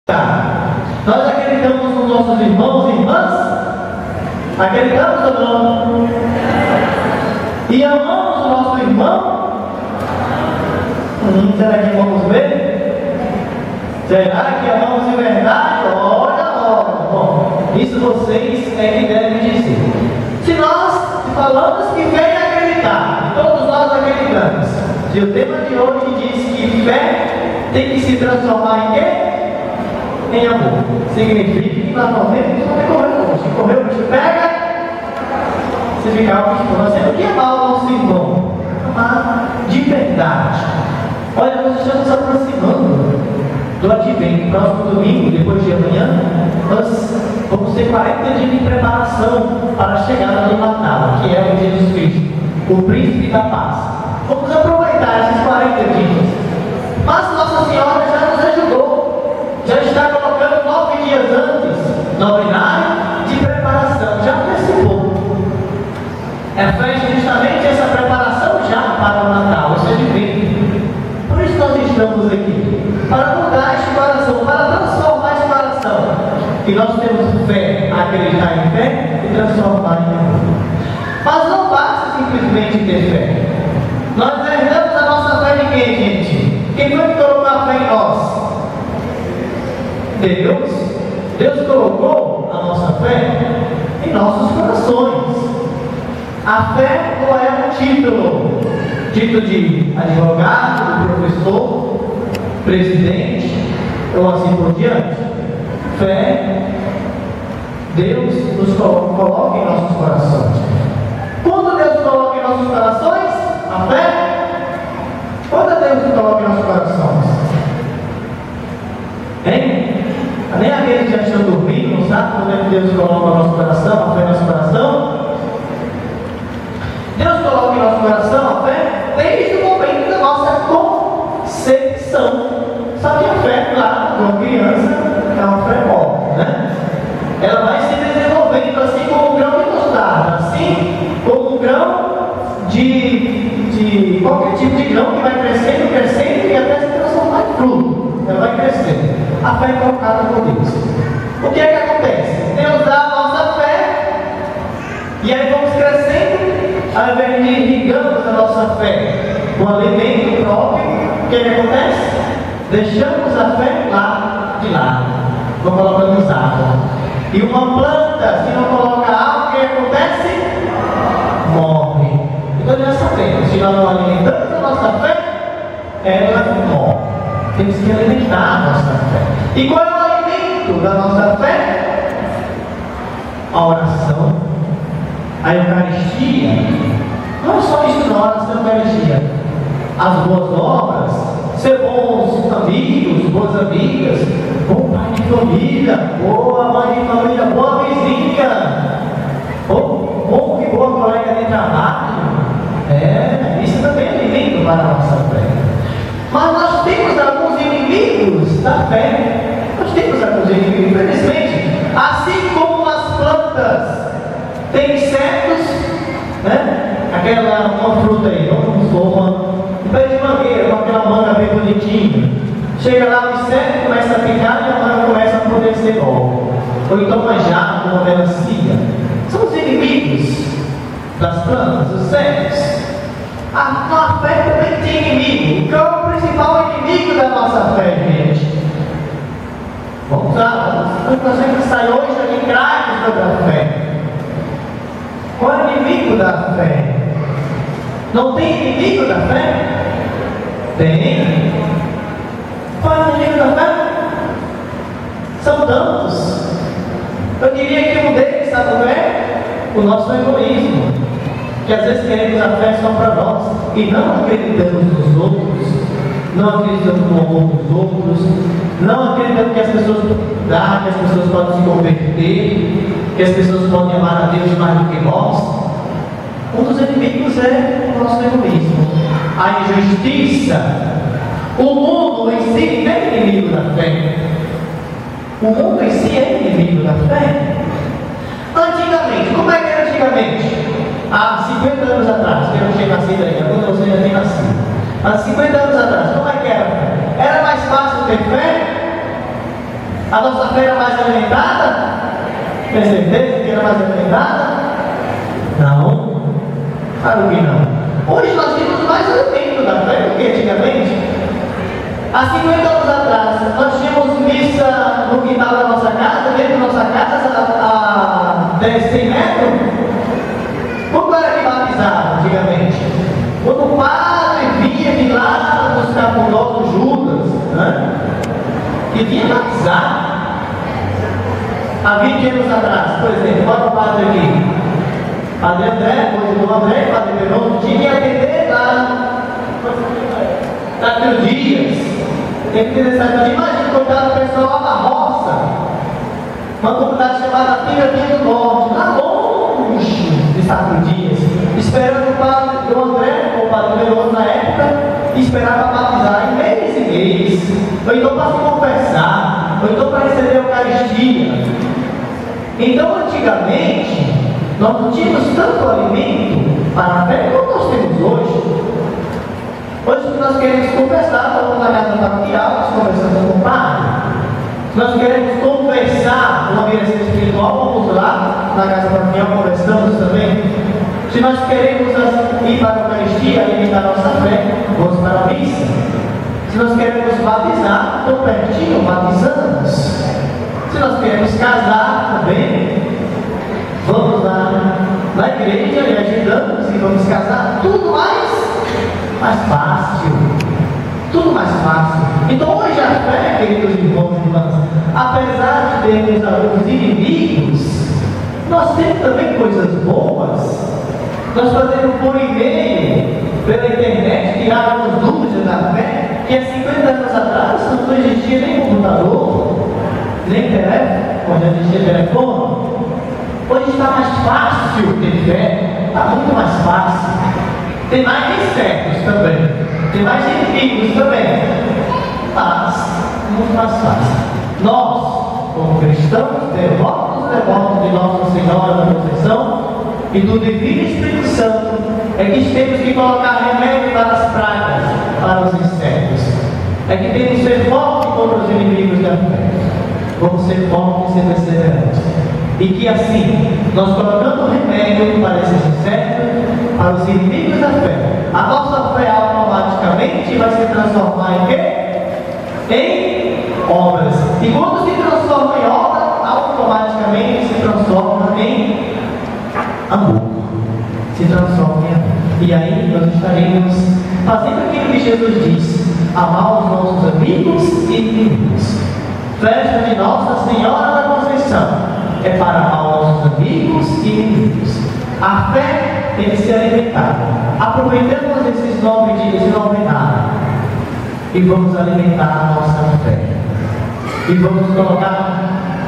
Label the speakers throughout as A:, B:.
A: Nós acreditamos nos nossos irmãos e irmãs? Acreditamos ou não? E amamos o nosso irmão? Será que amamos ver? Será que amamos de verdade? Olha. Bom, isso vocês é que devem dizer. Se nós falamos que fé é acreditar, e todos nós acreditamos, se o tema de hoje diz que fé tem que se transformar em quê? Em amor. Significa que naturalmente não vai correr. Se correr, o bicho pega. Se ficar o bicho, nós temos que amar o nosso irmão. Amar de verdade. Olha, nós estamos nos aproximando do advento. Próximo domingo, depois de amanhã, nós vamos ter 40 dias de preparação para a chegada do Natal, que é o Jesus Cristo, o Príncipe da Paz. Vamos aproveitar esses 40 dias. Mas Nossa Senhora já nos ajudou, já está colocando 9 dias antes, no binário de preparação, já antecipou. É justamente essa preparação já para o Natal, esse advento. Por isso nós estamos aqui, para mudar este coração, para transformar este coração. Que nós temos fé, acreditar em fé e transformar em amor. Mas não basta simplesmente ter fé. Nós herdamos a nossa fé de quem, gente? Quem foi que colocou a fé em nós? Deus. Deus colocou a nossa fé em nossos corações. A fé não é um título de advogado, professor, presidente ou assim por diante. Fé, Deus nos coloca em nossos corações. Quando Deus coloca em nossos corações a fé, quando Deus nos coloca em nossos corações? Hein? Nem aqueles que já estão dormindo, não sabem quando é que Deus coloca no nosso coração, a fé no nosso coração? Deus coloca em nosso coração a fé desde o momento da nossa concepção. Sabe a fé, claro, uma criança é uma fé pobre, né? Ela vai se desenvolvendo assim como um grão de mostarda, assim como um grão de qualquer tipo de grão que vai crescendo e até se transformar em fruto. Ela vai crescendo. A fé é colocada por Deus. O que é que acontece? Deus dá a nossa fé e aí vamos crescendo, ao invés de irrigamos a nossa fé com alimento próprio, o que é que acontece? Deixamos a fé lá de lado, não colocamos água. E uma planta, se não coloca água, o que acontece? Morre. Então já sabemos, se nós não alimentamos a nossa fé, ela morre. Temos que alimentar a nossa fé. E qual é o alimento da nossa fé? A oração, a Eucaristia. Não é só isso na oração da Eucaristia. As boas obras, ser bons amigos, boas amigas, bom pai de família, boa mãe de família, boa vizinha, bom e boa colega de trabalho. Isso também é alimento para a nossa fé. Mas nós temos alguns inimigos da fé. Nós temos alguns inimigos, infelizmente. Assim como as plantas têm insetos, né? Uma fruta aí, um pé de mangueira, com aquela manga bem bonitinha. Chega lá o inseto, começa a picar e a manga começa a apodrecer logo. Ou então manjar, uma melancia. São os inimigos das plantas, os insetos. A fé também tem inimigo. Qual é o principal inimigo da nossa fé, gente? Vamos lá, nós temos que sair hoje aqui craques sobre a fé. Qual é o inimigo da fé? Não tem inimigo da fé? Tem. Qual é o inimigo da fé? São tantos. Eu diria que um deles, sabe o que é? O nosso egoísmo. Que às vezes queremos a fé só para nós e não acreditamos nos outros, não acreditamos no amor dos outros, não acreditamos que as pessoas podem mudar, que as pessoas podem se converter, que as pessoas podem amar a Deus mais do que nós. Um dos inimigos é o nosso egoísmo, a injustiça. O mundo em si é inimigo da fé. O mundo em si é inimigo da fé. Antigamente, como é que era antigamente? Há 50 anos atrás, que eu não tinha nascido ainda, quando você já tem nascido. Há 50 anos atrás, como é que era? Era mais fácil ter fé? A nossa fé era mais alimentada? Tem certeza que era mais alimentada? Não. Claro que não. Hoje nós temos mais alimento da fé do que antigamente. Há 50 anos atrás, nós tínhamos missa no quintal da nossa casa, dentro da nossa casa, a 100 metros. Como era que batizava antigamente? Quando o padre via de lá dos capulosos Judas, né? Que vinha batizar. Há 20 anos atrás, por exemplo, olha o padre aqui. Padre André, depois do André, Padre Peroso, tinha que atender lá. Sacro Dias. Tem que ter Sacro Dias. Imagina, coitado do pessoal lá da roça. Uma comunidade chamada Piranha do Norte, lá longe de Sacro Dias. Esperando o padre do André, ou o Padre Peroso na época, esperava batizar em mês e mês. Ou então para se confessar, ou então para receber a Eucaristia. Então, antigamente, nós não tínhamos tanto alimento para a fé como nós temos hoje. Hoje, o que nós queremos conversar, vamos na casa paroquial, nós conversamos com o padre. Nós queremos conversar uma vida espiritual, vamos lá na casa paroquial, conversamos também. Se nós queremos ir para a Eucaristia, alimentar a nossa fé, vamos para a missa. Se nós queremos batizar, tão pertinho, batizamos. Se nós queremos casar também, vamos lá na igreja e ajudamos e vamos casar. Tudo mais fácil. Tudo mais fácil. Então hoje a fé, queridos irmãos e irmãs, apesar de termos alguns inimigos, nós temos também coisas boas. Nós fazemos por e-mail, pela internet, tirávamos dúvidas da fé, que há 50 anos atrás não existia nem computador, nem telefone, quando existia telefone. Hoje está mais fácil ter fé, está muito mais fácil. Tem mais insetos também, tem mais inimigos também, mas muito mais fácil. Nós, como cristãos, devotos de Nossa Senhora da Conceição e do Divino Espírito Santo, é que temos que colocar remédio para as pragas, para os insetos. É que temos que ser fortes contra os inimigos da fé. Vamos ser fortes e ser perseverantes. E que assim, nós colocando remédio para esses insetos, para os inimigos da fé, a nossa fé automaticamente vai se transformar em quê? Em obras. E quando se transforma em obra, automaticamente se transforma em amor. Se transforma em amor. E aí nós estaremos fazendo aquilo que Jesus disse: amar os nossos amigos e inimigos. Festa de Nossa Senhora da Conceição é para amar os nossos amigos e inimigos. A fé tem que ser alimentada. Aproveitamos esses 9 dias de novenário e vamos alimentar a nossa fé. E vamos colocar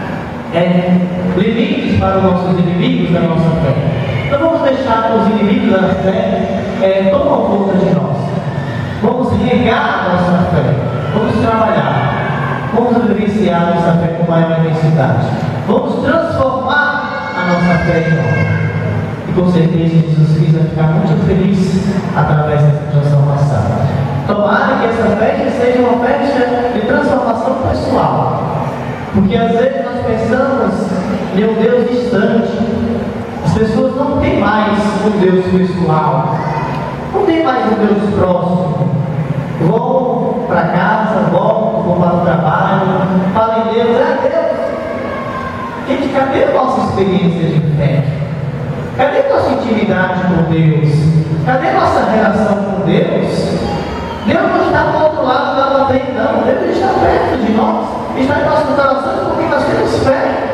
A: limites para os nossos inimigos da nossa fé. Não vamos deixar que os inimigos da fé tomam conta de nós. Vamos regar a nossa fé. Vamos trabalhar. Vamos vivenciar a nossa fé com maior intensidade. Vamos transformar a nossa fé em obra. E com certeza Jesus Cristo vai ficar muito feliz através dessa transformação. Tomara que essa festa seja uma festa de transformação pessoal. Porque às vezes nós pensamos em um Deus distante. As pessoas não têm mais um Deus pessoal. Não tem mais um Deus próximo. Vão para casa, voltam, vão para o trabalho, falam em Deus, Deus. Gente, cadê a nossa experiência de fé? Cadê a nossa intimidade com Deus? Cadê a nossa relação com Deus? Deus não está do outro lado da montanha, não. Deus está perto de nós, está em nossos corações porque nós temos fé.